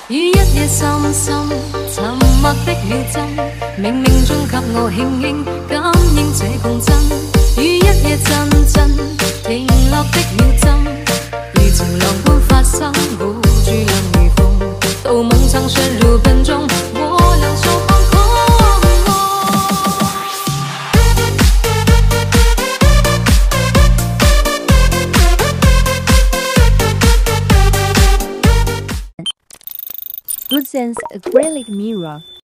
于一夜深深沉默的秒针，冥冥中给我轻轻感应这共振。于一夜阵阵停落的秒针，如潮浪般发生，捂住亮如风，到梦曾陷入笨中，我能受放空。 Goodsense Acrylic Mirror